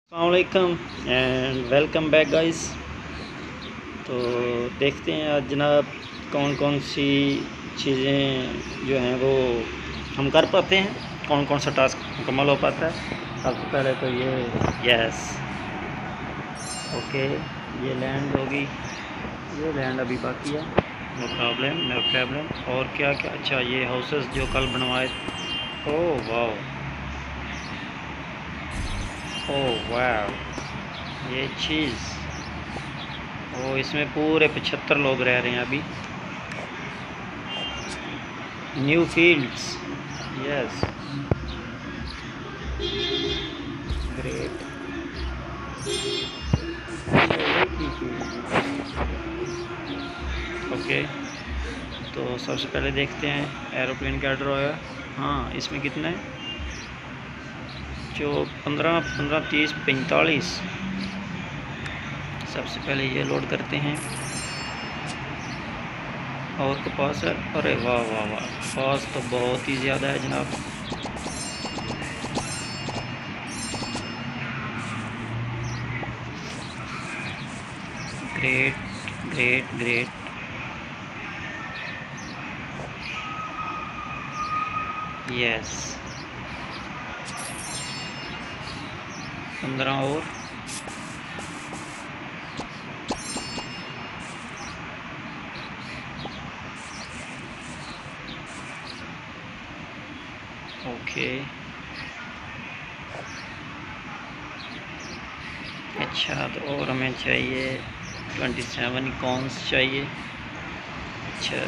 अस्सलामुअलैकुम and welcome back guys. तो देखते हैं आज जनाब कौन कौन सी चीज़ें जो हैं वो हम कर पाते हैं, कौन कौन सा टास्क मुकम्मल हो पाता है। सबसे पहले तो ये यस ओके, ये लैंड होगी, ये लैंड अभी बाकी है, नो प्रॉब्लम नो प्रॉब्लम। और क्या क्या, अच्छा ये हाउसेस जो कल बनवाए, ओह वाह, ओह वाह, ये चीज़, ओ इसमें पूरे 75 लोग रह रहे हैं अभी। New fields, yes great. Okay, तो सबसे पहले देखते हैं एरोप्लेन का ड्रॉ है। हाँ इसमें कितना है, जो 15 15 30 45। सबसे पहले ये लोड करते हैं। और कपास है, अरे वाह वाह वाह, कपास तो बहुत ही ज़्यादा है जनाब। Great great great. यस 15 और ओके। अच्छा तो और हमें चाहिए 27 कॉन्स चाहिए। अच्छा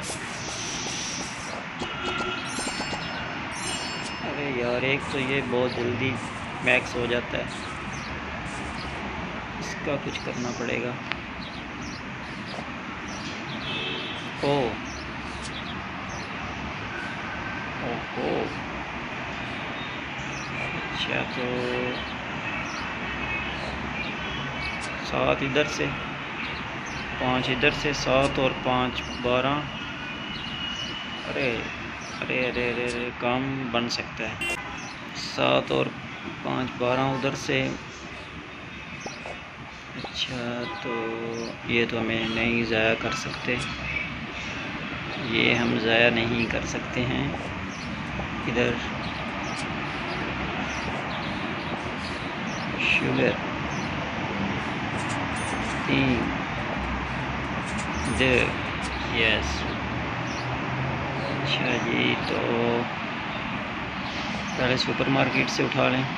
अरे यार, एक तो ये बहुत जल्दी मैक्स हो जाता है, इसका कुछ करना पड़ेगा। ओह ओहो, अच्छा तो 7 इधर से, 5 इधर से, 7 और 5 12। अरे अरे अरे अरे अरे, काम बन सकता है। 7 और 5 12 उधर से। अच्छा तो ये तो हमें नहीं ज़ाया कर सकते, ये हम ज़ाया नहीं कर सकते हैं। इधर शुगर 3 2 यस। अच्छा जी, तो पहले सुपरमार्केट से उठा लें।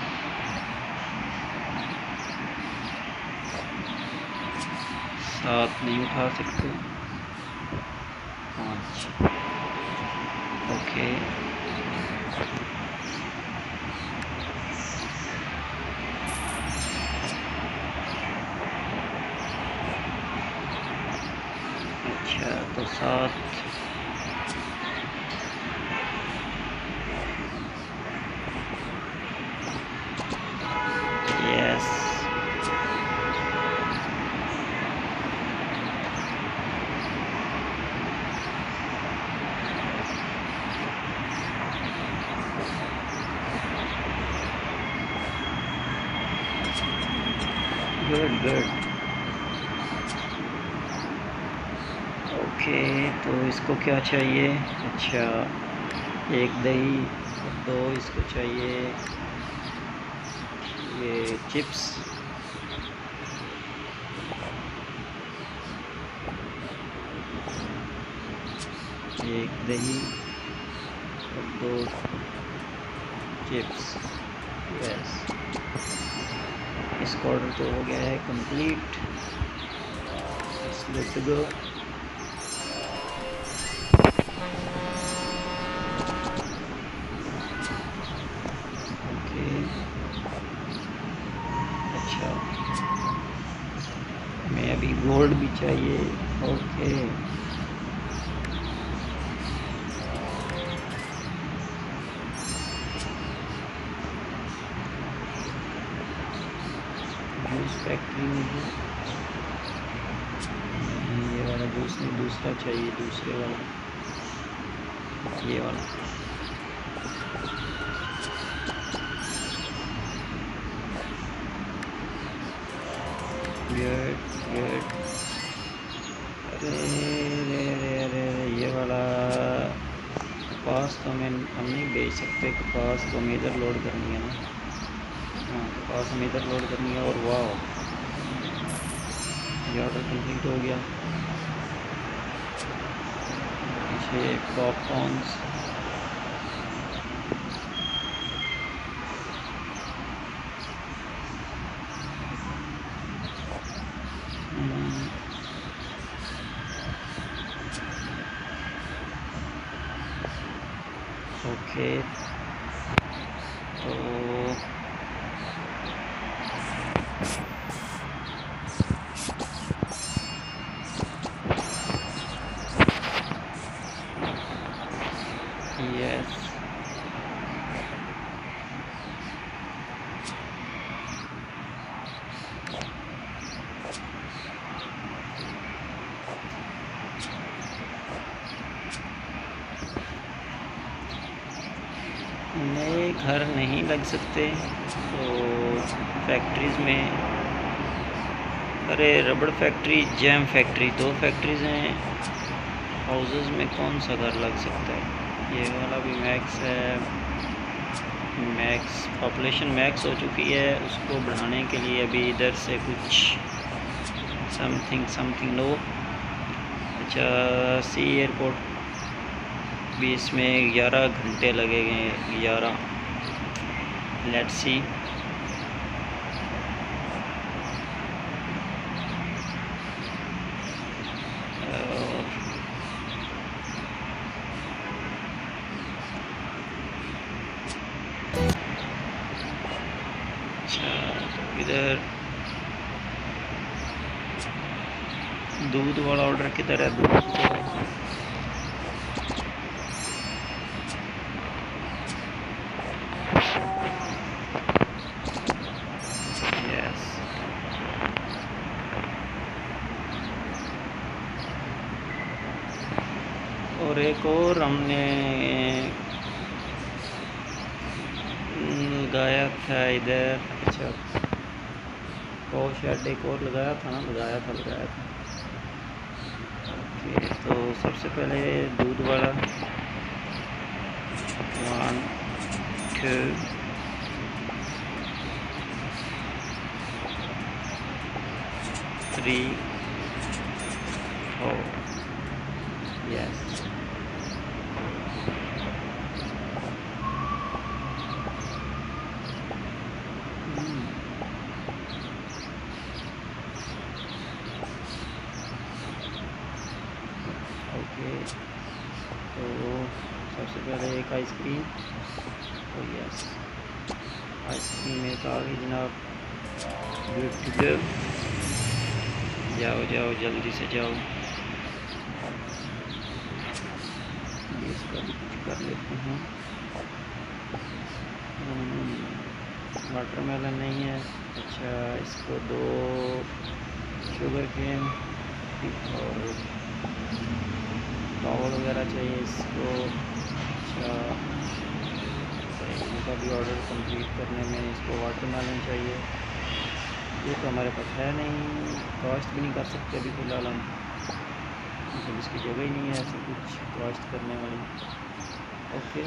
सात नहीं उठा सकते, 5 ओके। अच्छा तो 7 यस गुड गुड। ओके तो इसको क्या चाहिए, अच्छा एक दही, 2 इसको चाहिए ये चिप्स, एक दही और 2 चिप्स। यस, इसका ऑर्डर तो हो गया है कंप्लीट, लेट्स गो। ओके अच्छा, हमें अभी गोल्ड भी चाहिए। ओके जूस फैक्ट्री में भी नहीं, ये वाला जूस नहीं, दूसरा चाहिए, दूसरे वाला, ये वाला। गुड। अरे अरे अरे अरे अरे, ये वाला कपास तो हम नहीं बेच सकते। कपास तो हमें इधर लोड करनी है ना। हाँ, कपास हमें इधर लोड करनी है। और वाह, ये ऑर्डर कंप्लीट हो गया। पीछे पॉपकॉर्न्स। ओके, तो यस, नए घर नहीं लग सकते तो फैक्ट्रीज़ में, अरे रबड़ फैक्ट्री, जैम फैक्ट्री, दो फैक्ट्रीज़ हैं। हाउसेस में कौन सा घर लग सकता है? ये वाला भी मैक्स है। मैक्स पॉपुलेशन मैक्स हो चुकी है, उसको बढ़ाने के लिए अभी इधर से कुछ समथिंग लो। अच्छा, सी एयरपोर्ट भी इसमें 11 घंटे लगेंगे। 11, लेट्स सी। अच्छा, इधर दूध वाला ऑर्डर किधर है? दूध यस। और एक और हमने लगाया था इधर। अच्छा, पोर्शिया एक और लगाया था ना, लगाया था। ओके, तो सबसे पहले दूध वाला 1 2 3 4 यस। ओके, तो सबसे पहले एक आइसक्रीम। तो यस, आइसक्रीम एक आ गई जनाब। Good to go. जाओ जाओ, जल्दी से जाओ। इसका भी कुछ कर लेते हैं। वाटरमेलन नहीं है। अच्छा, इसको 2 शुगर केन और पावल वगैरह चाहिए इसको। अच्छा, इनका भी ऑर्डर कंप्लीट करने में इसको वाटरमेलन चाहिए। ये तो हमारे पास है नहीं, कास्ट भी नहीं कर सकते अभी फ़िलहाल हम, मतलब इसकी जगह ही नहीं है ऐसा कुछ कास्ट करने वाली। Okay,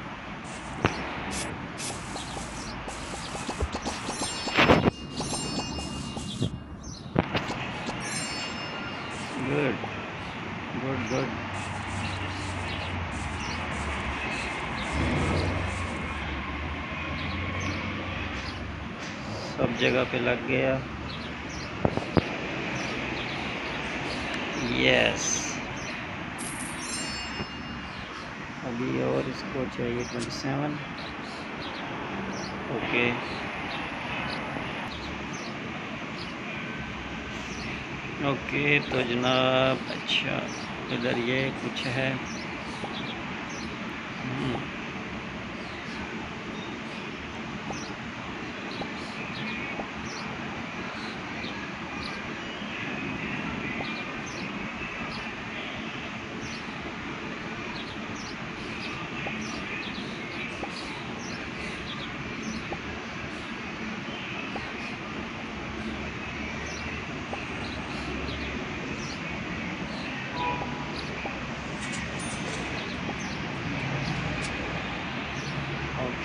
good good good. सब जगह पे लग गया। यस, अभी और इसको चाहिए 27। ओके, ओके, तो जनाब अच्छा, इधर ये कुछ है।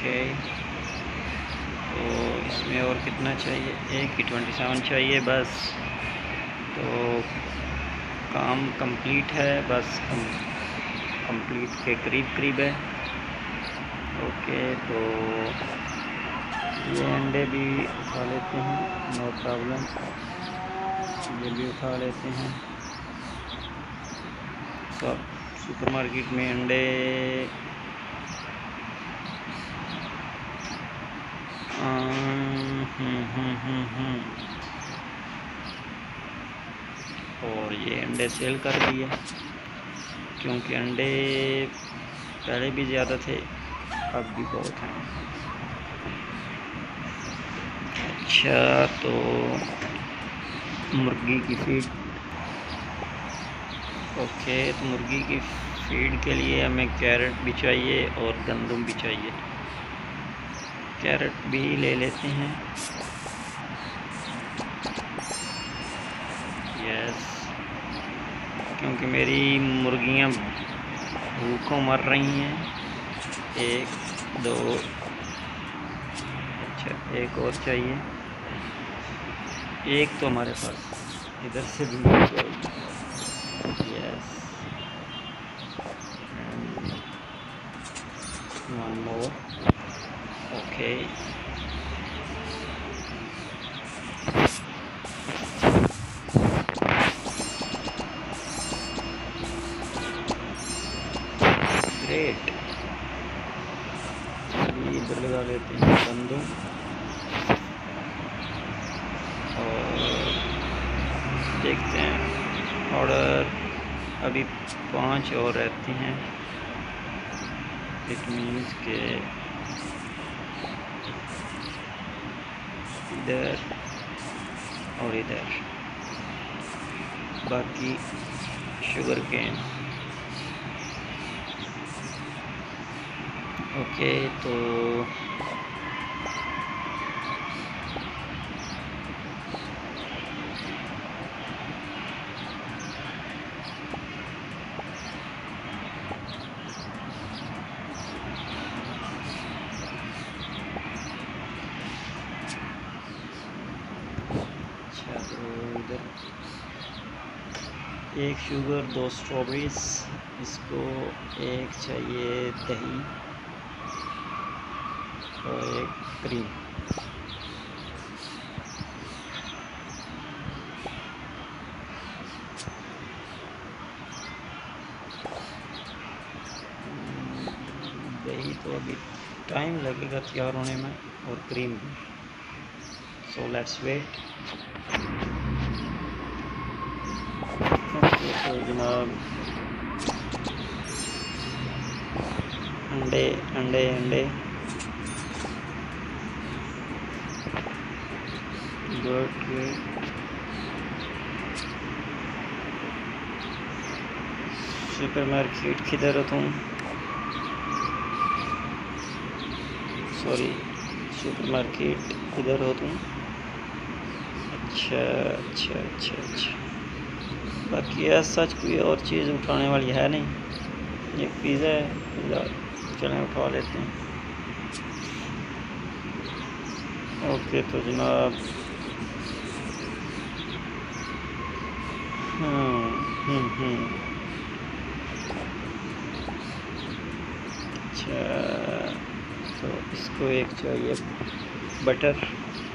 ओके, तो इसमें और कितना चाहिए? एक ही 27 चाहिए बस। तो काम कंप्लीट है, बस कंप्लीट के करीब है। ओके, तो ये अंडे भी उठा लेते हैं, नो प्रॉब्लम। ये भी उठा लेते हैं। सब सुपरमार्केट में अंडे और ये अंडे सेल कर दिए, क्योंकि अंडे पहले भी ज़्यादा थे, अब भी बहुत हैं। अच्छा, तो मुर्गी की फीड, ओके, तो मुर्गी की फीड के लिए हमें कैरेट भी चाहिए और गंदम भी चाहिए। कैरेट भी ले लेते हैं। यस, क्योंकि मेरी मुर्गियां भूखों मर रही हैं। एक, दो, अच्छा एक और चाहिए। एक तो हमारे पास इधर से भी मिल जाएगी। Yes, one more. Okay, great. अभी इधर लगा लेते हैं गंदम, और देखते हैं। ऑर्डर अभी 5 और रहती हैं। इट मीन्स के इधर और इधर, बाकी शुगर केन। ओके, तो इधर एक शुगर, 2 स्ट्रॉबेरीज, इसको एक चाहिए दही और एक क्रीम। दही तो अभी टाइम लगेगा तैयार होने में, और क्रीम भी। So let's wait. तो जनाब, अंडे अंडे अंडे, गुड गुड। सुपरमार्केट किधर हो तुम? सॉरी, सुपरमार्केट किधर हो तुम? अच्छा अच्छा अच्छा अच्छा। बाकी ऐसा सच कोई और चीज़ उठाने वाली है नहीं। ये पिज़्ज़ा है, पिज़्ज़ा चलें उठा लेते हैं। ओके, तो जनाब अच्छा, तो इसको एक चाहिए बटर।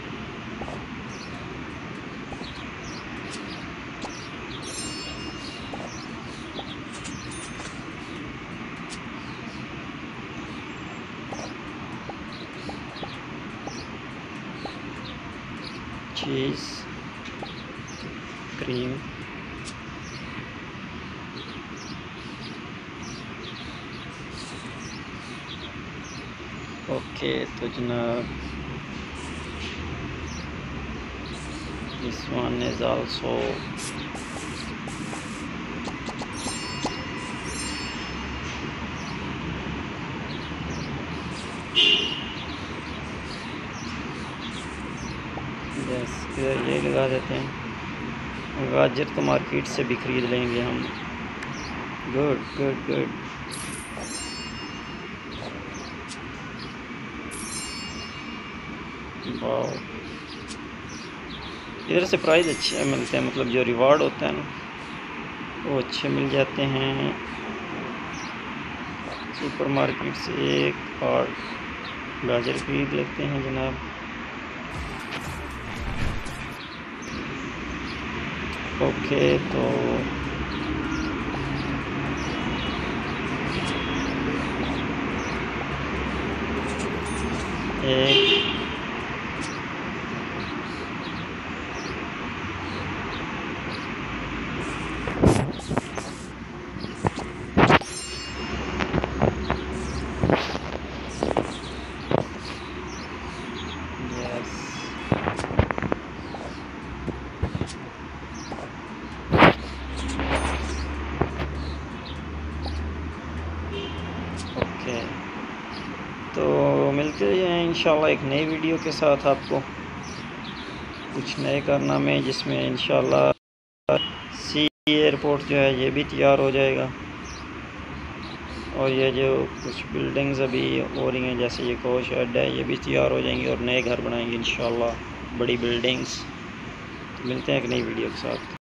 चीज़, क्रीम, ओके, तो जनाब this one is also yes, इधर ये लगा देते हैं। गाजर तो मार्केट से भी खरीद लेंगे हम। Good good good. वाह, इधर से प्राइस अच्छे मिलते हैं, मतलब जो रिवार्ड होता है ना वो अच्छे मिल जाते हैं। सुपरमार्केट से एक और गाजर खरीद लेते हैं जनाब। ओके, तो एक यस, ओके, तो मिलते हैं इंशाल्लाह एक नई वीडियो के साथ। आपको कुछ नए कारनामे जिसमें इंशाल्लाह सी एयरपोर्ट जो है ये भी तैयार हो जाएगा, और ये जो कुछ बिल्डिंग्स अभी हो रही हैं जैसे ये कोच शेड है ये भी तैयार हो जाएंगी और नए घर बनाएंगे इंशाल्लाह, बड़ी बिल्डिंग्स। तो मिलते हैं एक नई वीडियो के साथ।